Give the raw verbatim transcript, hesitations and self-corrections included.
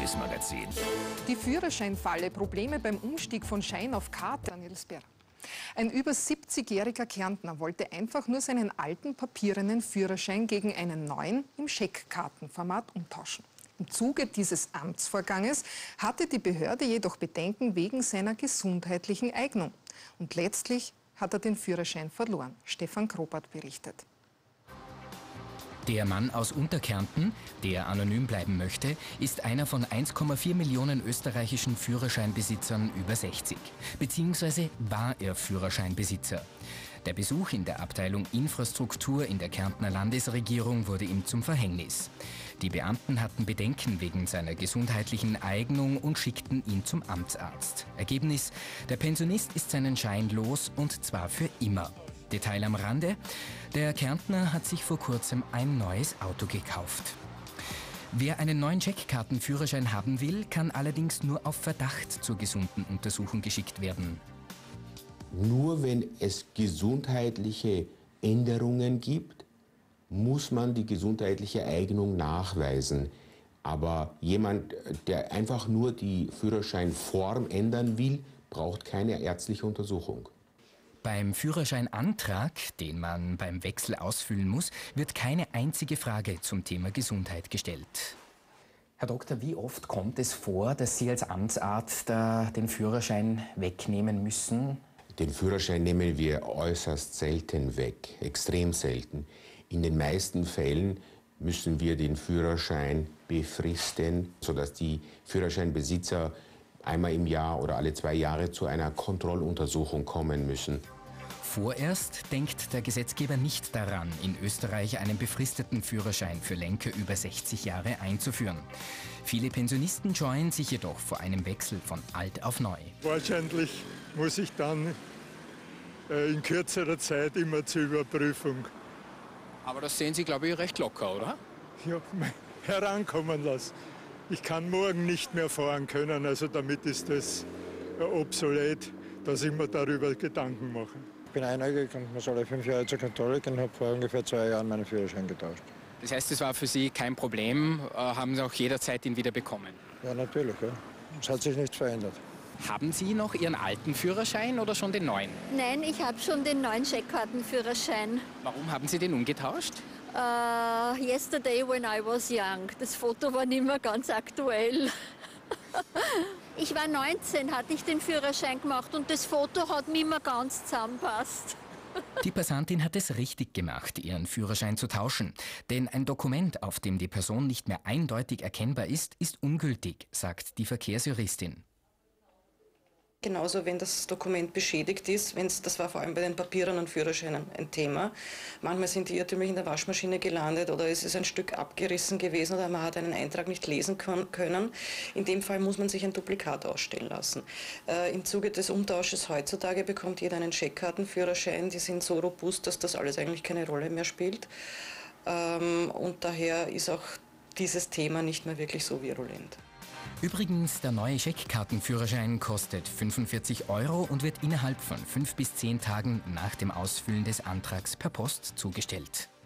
Tagesmagazin. Die Führerscheinfalle, Probleme beim Umstieg von Schein auf Karte. Daniel Sperr. Ein über siebzigjähriger Kärntner wollte einfach nur seinen alten papierenen Führerschein gegen einen neuen im Scheckkartenformat umtauschen. Im Zuge dieses Amtsvorganges hatte die Behörde jedoch Bedenken wegen seiner gesundheitlichen Eignung. Und letztlich hat er den Führerschein verloren. Stefan Krobart berichtet. Der Mann aus Unterkärnten, der anonym bleiben möchte, ist einer von eins Komma vier Millionen österreichischen Führerscheinbesitzern über sechzig. Beziehungsweise war er Führerscheinbesitzer. Der Besuch in der Abteilung Infrastruktur in der Kärntner Landesregierung wurde ihm zum Verhängnis. Die Beamten hatten Bedenken wegen seiner gesundheitlichen Eignung und schickten ihn zum Amtsarzt. Ergebnis: Der Pensionist ist seinen Schein los, und zwar für immer. Detail am Rande: Der Kärntner hat sich vor kurzem ein neues Auto gekauft. Wer einen neuen Scheckkartenführerschein haben will, kann allerdings nur auf Verdacht zur gesunden Untersuchung geschickt werden. Nur wenn es gesundheitliche Änderungen gibt, muss man die gesundheitliche Eignung nachweisen. Aber jemand, der einfach nur die Führerscheinform ändern will, braucht keine ärztliche Untersuchung. Beim Führerscheinantrag, den man beim Wechsel ausfüllen muss, wird keine einzige Frage zum Thema Gesundheit gestellt. Herr Doktor, wie oft kommt es vor, dass Sie als Amtsarzt äh, den Führerschein wegnehmen müssen? Den Führerschein nehmen wir äußerst selten weg, extrem selten. In den meisten Fällen müssen wir den Führerschein befristen, sodass die Führerscheinbesitzer einmal im Jahr oder alle zwei Jahre zu einer Kontrolluntersuchung kommen müssen. Vorerst denkt der Gesetzgeber nicht daran, in Österreich einen befristeten Führerschein für Lenker über sechzig Jahre einzuführen. Viele Pensionisten scheuen sich jedoch vor einem Wechsel von alt auf neu. Wahrscheinlich muss ich dann äh, in kürzerer Zeit immer zur Überprüfung. Aber das sehen Sie, glaube ich, recht locker, oder? Ja, herankommen lassen. Ich kann morgen nicht mehr fahren können, also damit ist das äh, obsolet, dass ich mir darüber Gedanken mache. Ich bin einäugig und muss alle fünf Jahre zur Kontrolle gehen und habe vor ungefähr zwei Jahren meinen Führerschein getauscht. Das heißt, es war für Sie kein Problem, äh, haben Sie auch jederzeit ihn wieder bekommen? Ja, natürlich. Ja. Es hat sich nichts verändert. Haben Sie noch Ihren alten Führerschein oder schon den neuen? Nein, ich habe schon den neuen Scheckkartenführerschein. Warum haben Sie den umgetauscht? Uh, yesterday when I was young. Das Foto war nicht mehr ganz aktuell. Ich war neunzehn, hatte ich den Führerschein gemacht und das Foto hat nicht mehr ganz zusammenpasst. Die Passantin hat es richtig gemacht, ihren Führerschein zu tauschen. Denn ein Dokument, auf dem die Person nicht mehr eindeutig erkennbar ist, ist ungültig, sagt die Verkehrsjuristin. Genauso, wenn das Dokument beschädigt ist, wenn's, das war vor allem bei den Papieren und Führerscheinen ein Thema. Manchmal sind die irrtümlich in der Waschmaschine gelandet oder es ist ein Stück abgerissen gewesen oder man hat einen Eintrag nicht lesen können. In dem Fall muss man sich ein Duplikat ausstellen lassen. Äh, Im Zuge des Umtausches heutzutage bekommt jeder einen Scheckkartenführerschein. Die sind so robust, dass das alles eigentlich keine Rolle mehr spielt. Ähm, und daher ist auch dieses Thema nicht mehr wirklich so virulent. Übrigens, der neue Scheckkartenführerschein kostet fünfundvierzig Euro und wird innerhalb von fünf bis zehn Tagen nach dem Ausfüllen des Antrags per Post zugestellt.